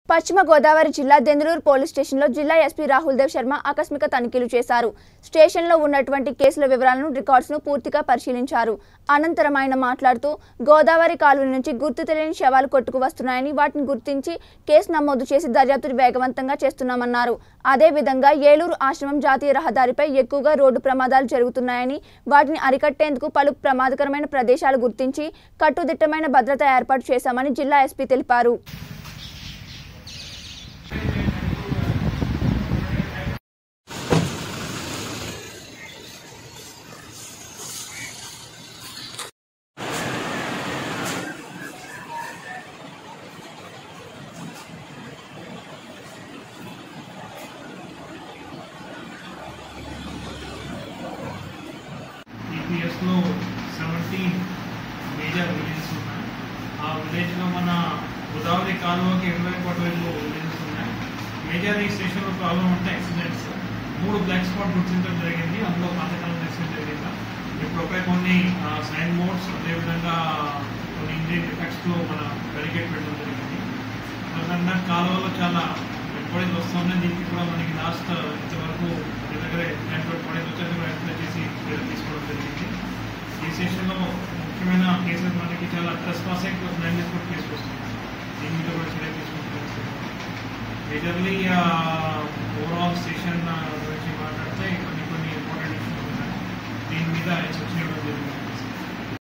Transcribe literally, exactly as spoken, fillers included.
పశ్చిమ గోదావరి జిల్లా దెందులూరు పోలీస్ స్టేషన్లో జిల్లా ఎస్పీ రాహుల్ దేవ్ శర్మ ఆకస్మిక తనిఖీలు చేశారు. స్టేషన్లో ఉన్నటువంటి కేసుల వివరాలను రికార్డ్స్ను పూర్తిగా పరిశీలించారు. అనంతరం ఆయన మాట్లాడుతూ గోదావరి కాలువ నుంచి గుర్తు తెలియని శవాలు కొట్టుకు వస్తున్నాయని, వాటిని గుర్తించి కేసు నమోదు చేసి దర్యాప్తు వేగవంతంగా చేస్తున్నామన్నారు. అదేవిధంగా ఏలూరు ఆశ్రమం జాతీయ రహదారిపై ఎక్కువగా రోడ్డు ప్రమాదాలు జరుగుతున్నాయని, వాటిని అరికట్టేందుకు పలు ప్రమాదకరమైన ప్రదేశాలు గుర్తించి కట్టుదిట్టమైన భద్రత ఏర్పాటు చేశామని జిల్లా ఎస్పీ తెలిపారు. లో సెవెంటీన్ మేజర్ విలేజెస్ ఉన్నాయి. ఆ విలేజ్లో మన గోదావరి కాలువకి ఇరవై పటువైపు విలేజెస్ ఉన్నాయి. మేజర్ ఈ స్టేషన్లో ప్రాబ్లం అంటే యాక్సిడెంట్స్ మూడు బ్లాక్ స్పాట్ గుర్తించడం జరిగింది. అందులో పాతకాలం యాక్సిడెంట్ జరిగింది. ఇప్పుడు ఒక కొన్ని సైన్ బోర్డ్స్, అదేవిధంగా కొన్ని ఇంజిన్ డిఫెక్ట్స్లో మన బ్యారికేడ్ పెట్టడం జరిగింది. అదేవిధంగా కాలువలో చాలా ఎంక్వైరీస్ వస్తున్నాయి. దీనికి కూడా మనకి లాస్ట్ ఇంతవరకు దగ్గర ఎంక్వైరీస్ వచ్చేసి కూడా ఎంక్వైరీ చేసి తీసుకోవడం జరిగింది. ఈ స్టేషన్లో ముఖ్యమైన కేసులు మనకి చాలా ట్రెస్ పాసింగ్ నైన్ కూడా కేసులు వస్తుంది. దీని మీద కూడా చర్య తీసుకుంటున్నాం. మేజర్లీ ఓవరాల్ స్టేషన్ గురించి మాట్లాడితే కొన్ని కొన్ని ఇంపార్టెంట్ ఇష్యూస్ ఉన్నాయి. దీని మీద చర్చ చేయడం జరిగింది.